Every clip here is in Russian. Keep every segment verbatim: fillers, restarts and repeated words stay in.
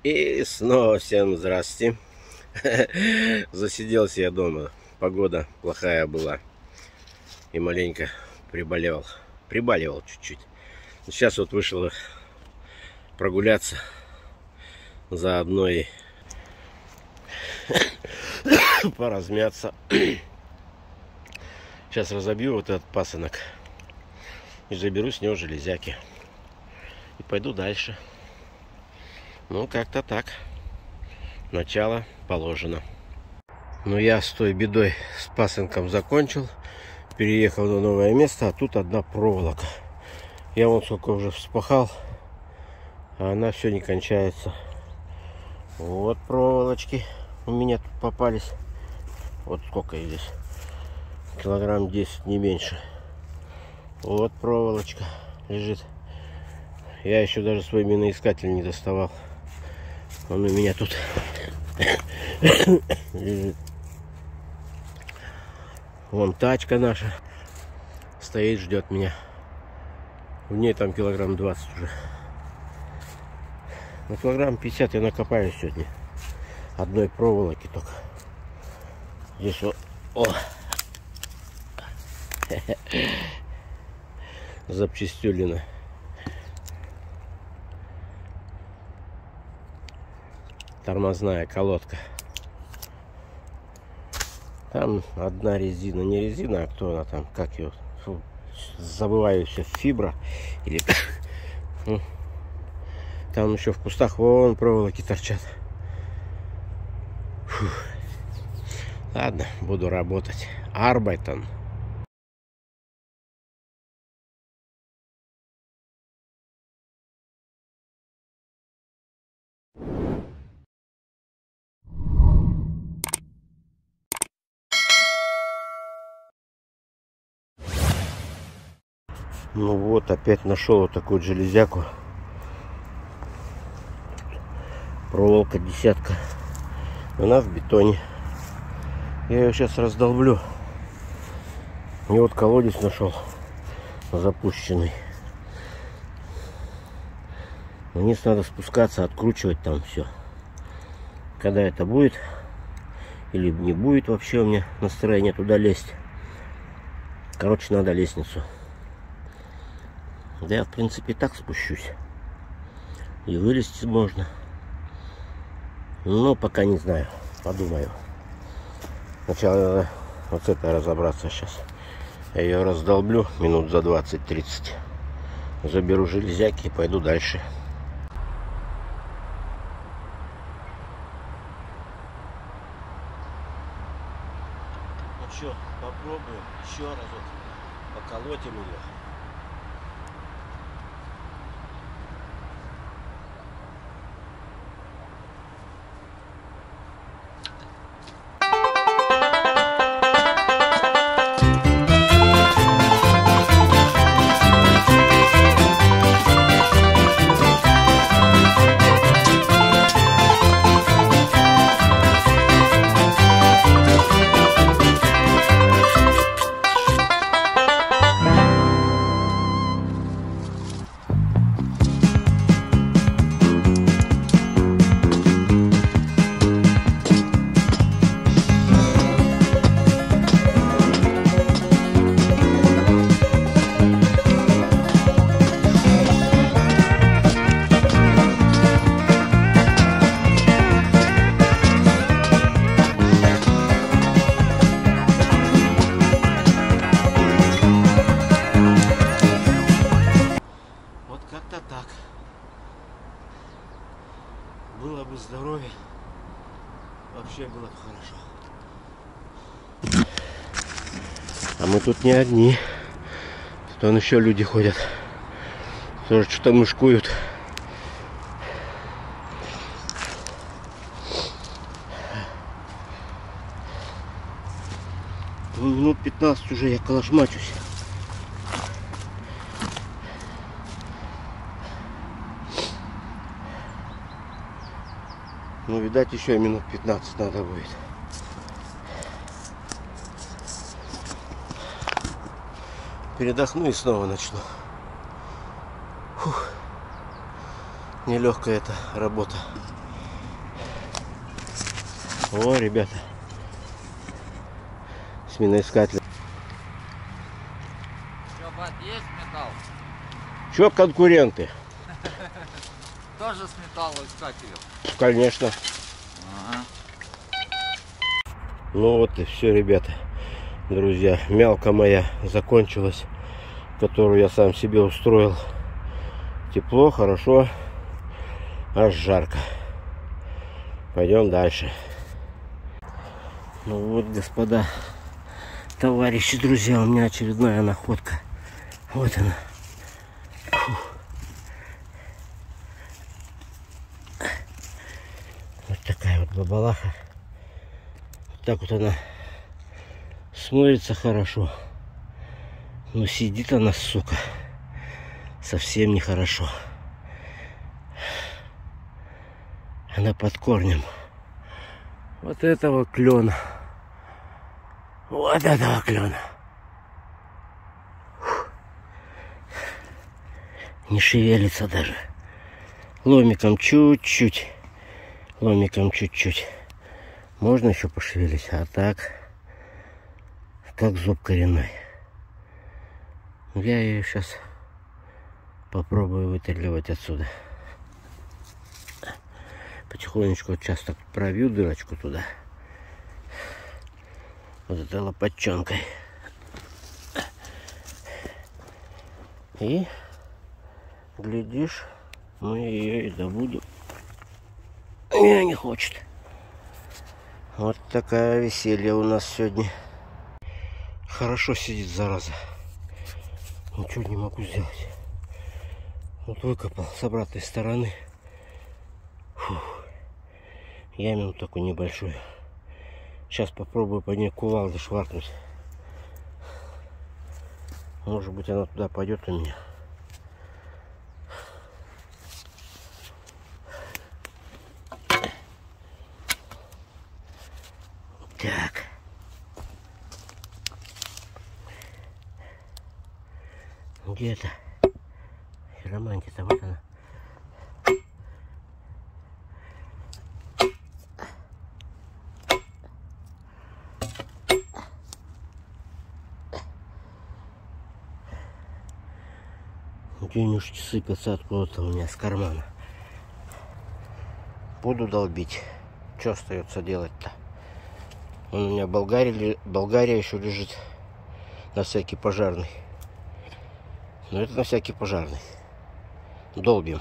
И снова всем здрасте. Засиделся я дома. Погода плохая была. И маленько приболел. Приболел чуть-чуть. Сейчас вот вышел прогуляться. Заодно и поразмяться. Сейчас разобью вот этот пасынок. И заберу с него железяки. И пойду дальше. Ну, как-то так. Начало положено. Ну, я с той бедой с пасынком закончил. Переехал на новое место, а тут одна проволока. Я вон сколько уже вспахал, а она все не кончается. Вот проволочки у меня тут попались. Вот сколько здесь. Килограмм десять, не меньше. Вот проволочка лежит. Я еще даже свой миноискатель не доставал. Он у меня тут лежит. Вон тачка наша стоит, ждет меня. В ней там килограмм двадцать уже. На килограмм пятьдесят я накопаю сегодня. Одной проволоки только. Здесь вот. О! Запчастюлина. Тормозная колодка. Там одна резина, не резина, а кто она там, как ее, фу, забываю все, фибра или там еще в кустах вон проволоки торчат. Фу. Ладно, буду работать. Arbeiten. Ну вот, опять нашел вот такую железяку. Проволока десятка. Она в бетоне. Я ее сейчас раздолблю. И вот колодец нашел запущенный. Вниз надо спускаться, откручивать там все. Когда это будет, или не будет вообще у меня настроения туда лезть. Короче, надо лестницу. Да я, в принципе, и так спущусь. И вылезти можно. Но пока не знаю. Подумаю. Сначала надо вот с этой разобраться сейчас. Я ее раздолблю минут за двадцать-тридцать. Заберу железяки и пойду дальше. Ну что, попробуем еще разок. Поколотим ее. Так. Было бы здоровье, вообще было бы хорошо. А мы тут не одни. Тут еще люди ходят. Тоже что-то мышкуют. Минут пятнадцать уже я калашмачусь. Ну, видать, еще минут пятнадцать надо будет. Передохну и снова начну. Фух. Нелегкая эта работа. О, ребята. С миноискателем. Что, бат, есть металл? Чё конкуренты? Тоже с металлоискателем? Конечно. Ага. Ну вот и все, ребята. Друзья, мялка моя закончилась, которую я сам себе устроил. Тепло, хорошо, аж жарко. Пойдем дальше. Ну вот, господа, товарищи, друзья, у меня очередная находка. Вот она. Фух. Вот такая вот бабалаха. Вот так вот она смотрится хорошо. Но сидит она, сука, совсем нехорошо. Она под корнем вот этого клена. Вот этого клена. Фух. Не шевелится даже. Ломиком чуть-чуть. Ломиком чуть-чуть. Можно еще пошевелить, а так, как зуб коренной. Я ее сейчас попробую вытягивать отсюда. Потихонечку вот сейчас так пробью дырочку туда. Вот этой лопатчонкой. И, глядишь, мы ее и добудем. Не, не хочет. Вот такая веселье у нас сегодня. Хорошо сидит, зараза. Ничего не могу сделать. Вот выкопал с обратной стороны. Фух. Ямину такую небольшую. Сейчас попробую по ней кувалдой шваркнуть. Может быть, она туда пойдет у меня. Так. Где это? Хиромантия-то, вот она. Денежки сыпятся откуда-то у меня с кармана. Буду долбить. Что остается делать-то? Он у меня Болгария, Болгария еще лежит на всякий пожарный. Но это на всякий пожарный. Долбим.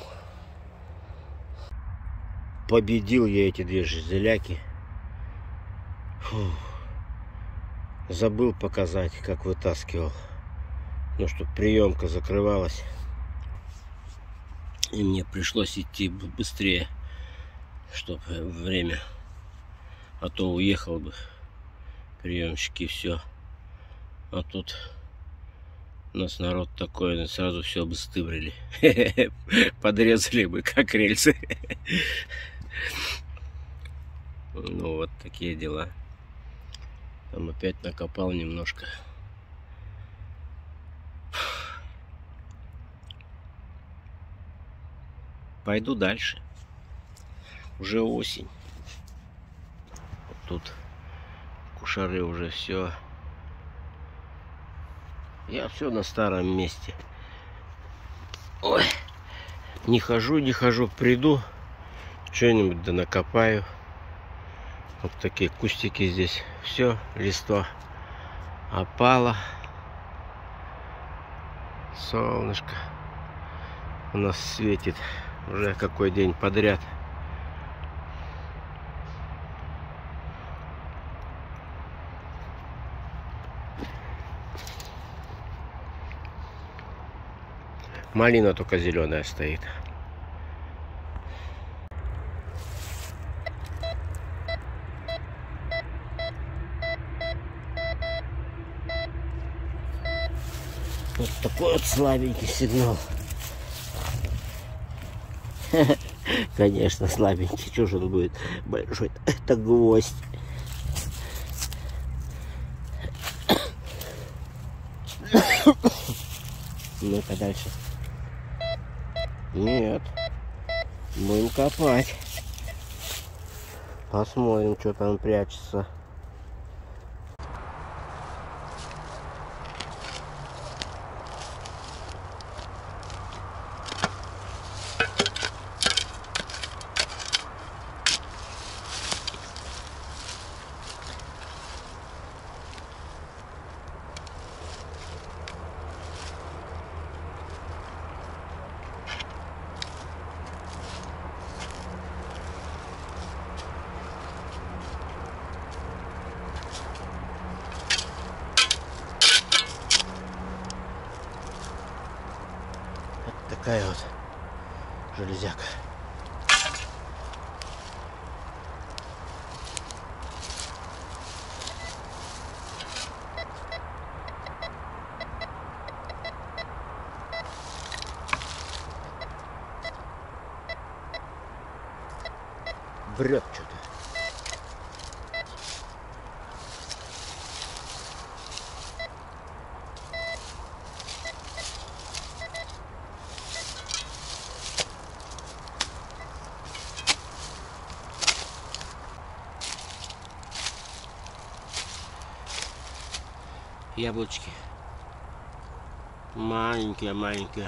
Победил я эти две жизеляки. Фух. Забыл показать, как вытаскивал. Ну, чтобы приемка закрывалась. И мне пришлось идти быстрее, чтобы время. А то уехал бы приемщики, все. А тут у нас народ такой, сразу все бы стыбрили. Подрезали бы, как рельсы. Ну, вот такие дела. Там опять накопал немножко. Пойду дальше. Уже осень. Вот тут кушары уже все. Я все на старом месте. Ой. Не хожу, не хожу. Приду, что-нибудь да накопаю. Вот такие кустики здесь. Все, листва опало. Солнышко у нас светит уже какой день подряд. Малина только зеленая стоит. Вот такой вот слабенький сигнал. Конечно, слабенький. Чего же он будет большой? Это гвоздь. Ну-ка дальше. Нет. Будем копать. Посмотрим, что там прячется. Такая вот железяка. Брет что-то. Яблочки. Маленькие, маленькие.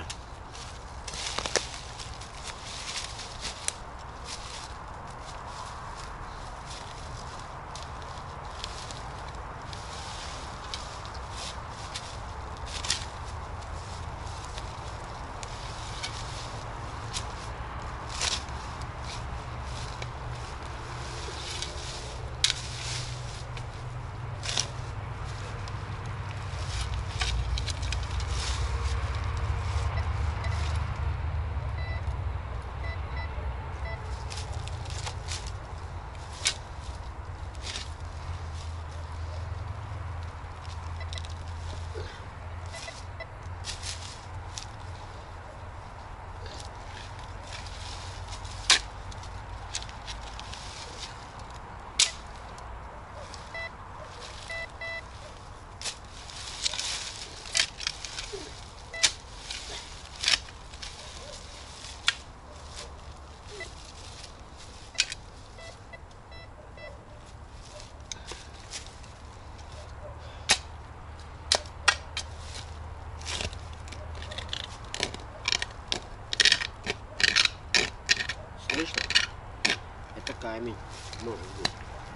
Слышно? Это камень, может быть.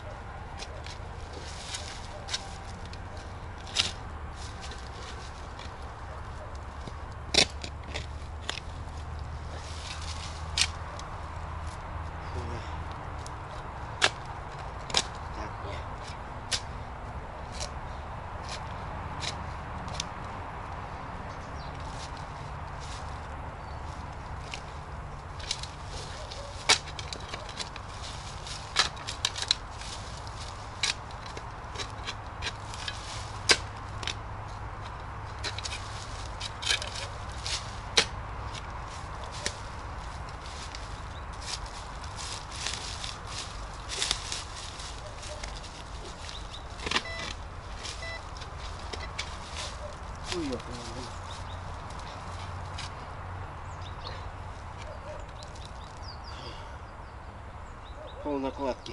Пол накладки.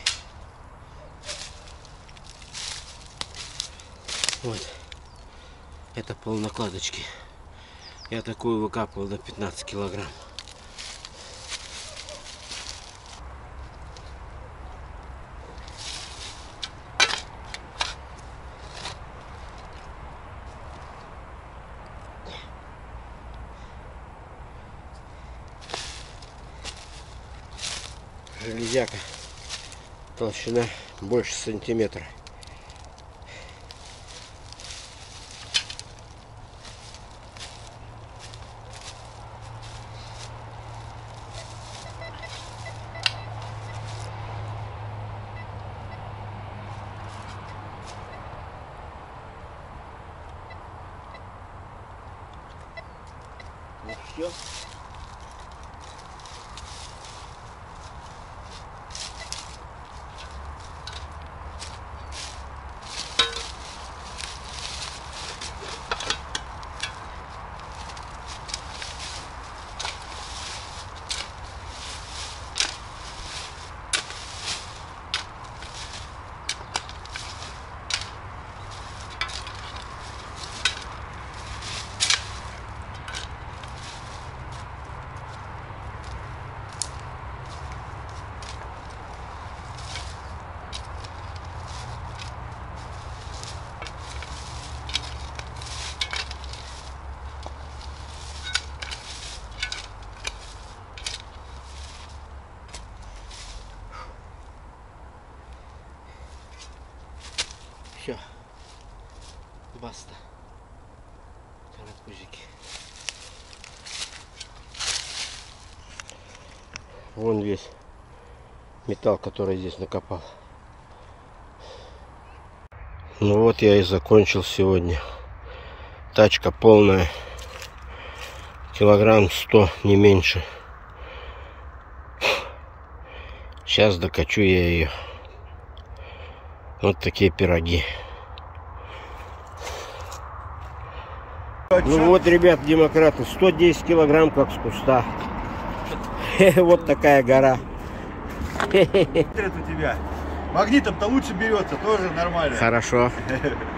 Вот. Это пол накладочки. Я такую выкапывал до пятнадцати килограмм. Железяка. Толщина больше сантиметра. Ну все. Баста. Карапузики. Вон весь металл, который здесь накопал. Ну вот я и закончил сегодня. Тачка полная. Килограмм сто, не меньше. Сейчас докачу я ее. Вот такие пироги. Ну вот, ребят, демократы, сто десять килограмм, как с куста. Вот такая гора. Это у тебя. Магнитом-то лучше берется, тоже нормально. Хорошо.